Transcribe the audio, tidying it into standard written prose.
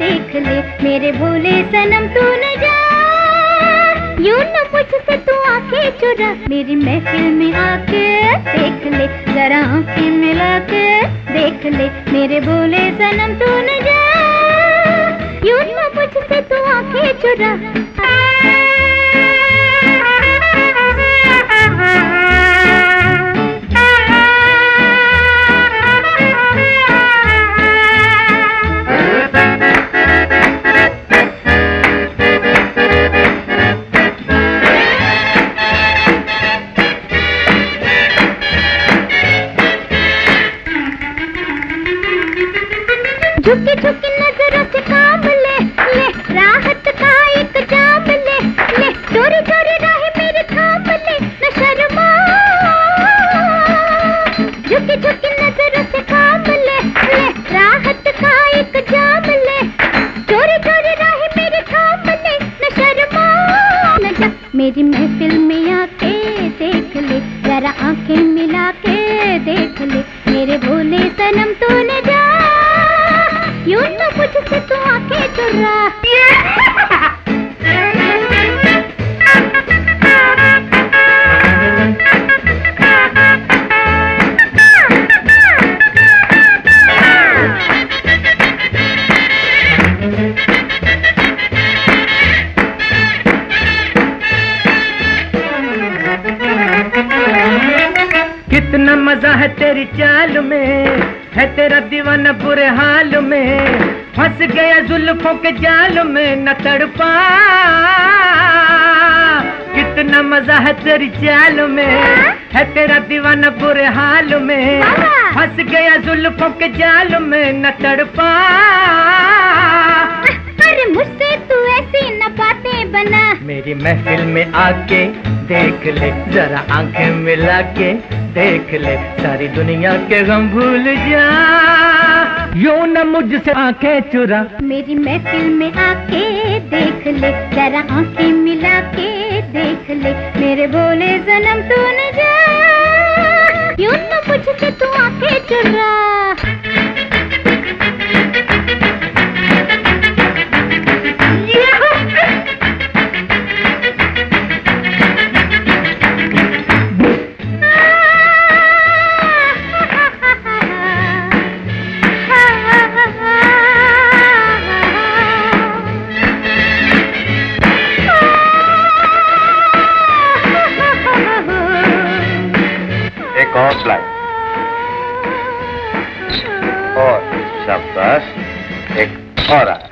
देख ले मेरे भोले सनम तू न जा, यूं न मुझसे तू आंखें चुरा, मेरी महफिल में आके देख ले, जरा आंखें मिला के देख ले मेरे भोले सनम तू न जा, यूं न मुझसे तू आंखें चुरा। झुकी झुकी नजरों से काम ले ले, राहत का एक जाम ले ले, चोरी चोरी राह मेरी थाम ले, न शर्मा। झुकी झुकी नजरों से काम ले ले, राहत का एक जाम ले, चोरी चोरी राह मेरी थाम ले, न शर्मा। न जा मेरी महफिल में आके देख ले, जरा आंखें मिला के देख ले मेरे भोले सनम तू न जा, यूं न मुझसे तू आंखें चुरा। कितना मजा है तेरी चाल में, है तेरा दीवाना बुरे हाल में, फंस गया जुल्फों के जाल में न तड़पा। कितना मजा है तेरी चाल में, है तेरा दीवाना बुरे हाल में, फंस गया जुल्फों के जाल में न तड़पा। अरे मुझसे तू ऐसी न बातें बना, मेरी महफिल में आके देख ले, जरा आंखें मिला के देख ले, सारी दुनिया के गम भूल जा, यूं न मुझसे आंखें चुरा। मेरी महफिल में आके देख ले, जरा आंखें मिला के देख ले मेरे भोले सनम तू न जा, यूं न मुझसे तू आंखें चुरा। एक और स्लाइड, और शाबाश, एक और